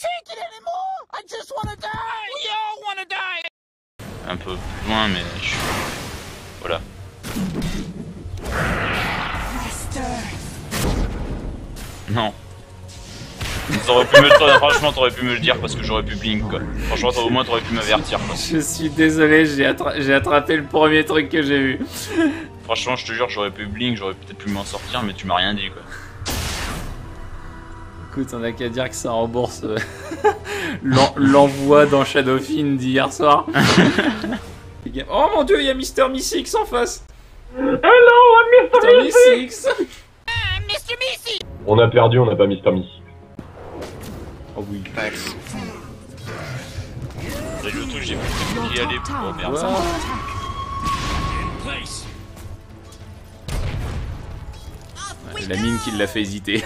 Un peu plus loin, mais je suis... Voilà. Non. Franchement, t'aurais pu me le dire parce que j'aurais pu blink quoi. Franchement, au moins t'aurais pu m'avertir quoi. Je suis désolé, j'ai attrapé le premier truc que j'ai vu. Franchement, je te jure, j'aurais pu blink, j'aurais peut-être pu m'en sortir, mais tu m'as rien dit quoi. Écoute, on a qu'à dire que ça rembourse l'envoi dans Shadowfiend d'hier soir. Oh mon dieu, il y a Mr. Mystics en face. Hello, I'm Mr. Mystics. On a perdu, on n'a pas Mr. Missy. Oh oui. Et le truc, j'ai pu y aller. Oh merde, ça. Ouais, la mine qui l'a fait hésiter.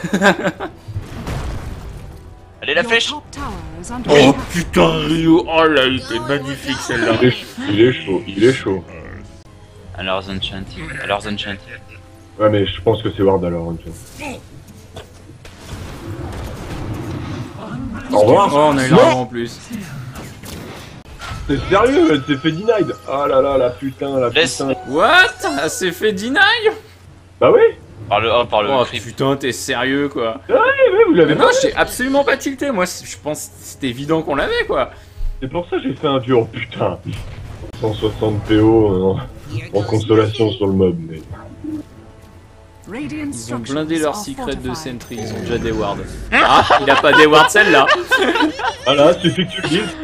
Allez, la flèche. Oh putain, Ryu. Oh là, il était magnifique celle-là. Il est chaud, il est chaud. Alors Enchant. Ouais, mais je pense que c'est Ward alors. Au revoir. Oh, on a eu l'argent en plus. C'est sérieux, elle s'est fait denied. Oh là là, la putain, la Laisse. putain. What? Elle s'est fait deny? Bah oui. Par le Oh creep. putain, t'es sérieux quoi. Ouais, vous l'avez Mais non, pas. j'ai absolument pas tilté. Moi, je pense que c'était évident qu'on l'avait quoi. C'est pour ça que j'ai fait un duo, putain. 160 PO en consolation sur le mob, mais... Ils ont blindé leur secret de Sentry, ils ont déjà des wards. Ah, il a pas des wards celle-là. Voilà, suffit que tu le dises.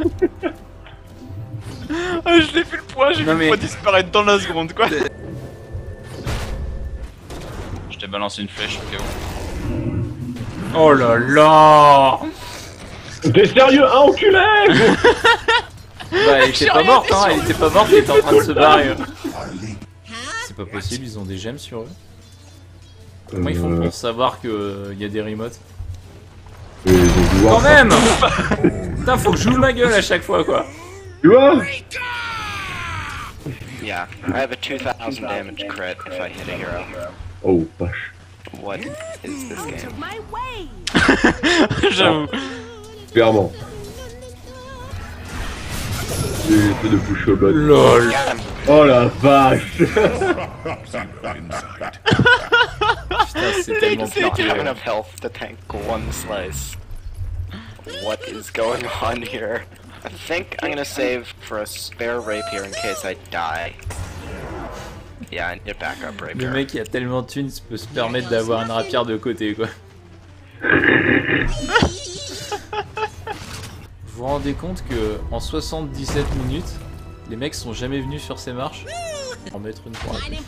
Ah, je l'ai fait le poids, j'ai vu le poids disparaître dans la seconde quoi. Je t'ai balancé une flèche au cas où. Oh là là. T'es sérieux, un enculé. Bah, elle était pas morte, hein, elle était pas morte, elle était en train de se barrer. C'est pas possible, ils ont des gemmes sur eux. Comment ils font pour savoir qu'il y a des remotes? Quand même. Putain, faut que j'ouvre ma gueule à chaque fois quoi. Tu vois? Yeah, I have a 2000 damage crit if I hit a hero. Oh, vache. What is this game? J'avoue. Clairement. J'essaie de pusher au bot. LOL. Oh la vache. Putain, c'est tellement I don't have pire. enough health to tank one slice. What is going on here? I think I'm gonna save for a spare rapier in case I die. Yeah, I need a backup Le rapier. mec qui a tellement de thunes peut se permettre d'avoir une rapière de côté quoi. Vous vous rendez compte que en 77 minutes, les mecs sont jamais venus sur ces marches? En mettre une pour la tête.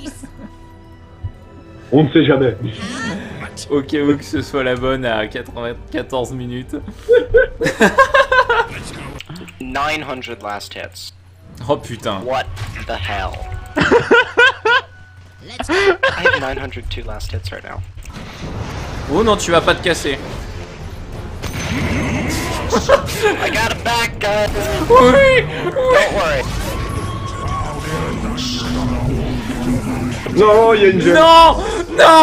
On ne sait jamais. Au cas où que ce soit la bonne à 94 minutes. 900 last hits. Oh putain. What the hell? I have 902 last hits right now. Oh non, tu vas pas te casser. I got it back, guys! Oui, Don't worry. Non, il y a une gemme. non, non.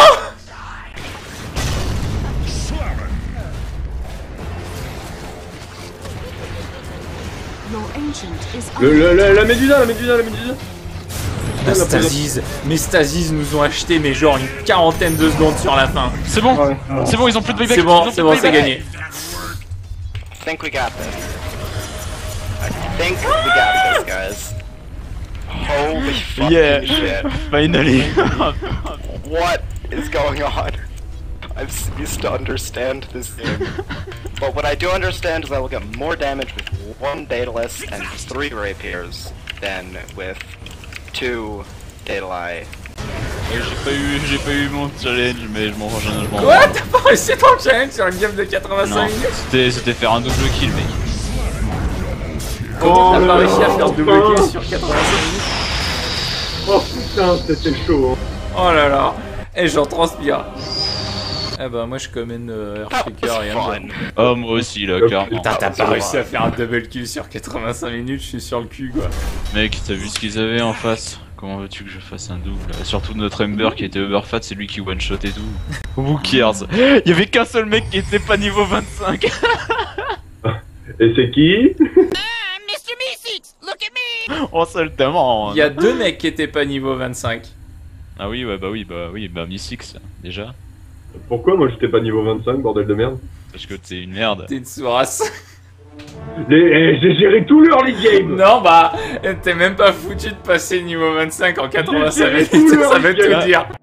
La médusa, la médusa. La Stasis, mes Stasis nous ont acheté mais genre une quarantaine de secondes sur la fin. C'est bon, c'est bon, ils ont plus de buyback. C'est bon, c'est gagné. I think we got this. I think we got this, guys. Holy fucking Yeah. shit. Finally. What is going on? I've ceased to understand this game. But what I do understand is I will get more damage with one Daedalus and 3 Rapiers than with 2 Daedalus. J'ai pas eu mon challenge, mais je m'en m'en Quoi? T'as pas réussi ton challenge sur une game de 85 Non, minutes? c'était faire un double kill, mec. Comment t'as pas réussi à faire double kill sur 85 minutes? Oh putain, c'était chaud. Oh là là. Eh, j'en transpire. Eh bah moi je commande Earthshaker et Fun. Amber. Oh, moi aussi, là, clairement. Putain, t'as pas réussi à faire un double kill sur 85 minutes, je suis sur le cul quoi. Mec, t'as vu ce qu'ils avaient en face? Comment veux-tu que je fasse un double? Surtout notre Ember qui était overfat, c'est lui qui one-shot et tout. Who cares? Il y avait qu'un seul mec qui était pas niveau 25. Et c'est qui? On se le demande. Il y a 2 mecs qui étaient pas niveau 25. Ah oui, ouais, bah Mystics, déjà. Pourquoi moi j'étais pas niveau 25, bordel de merde? Parce que t'es une merde. T'es une sourasse. J'ai géré tout leur league game. Non, bah, t'es même pas foutu de passer niveau 25 en 85 J'ai minutes, tout ça veut leur tout dire.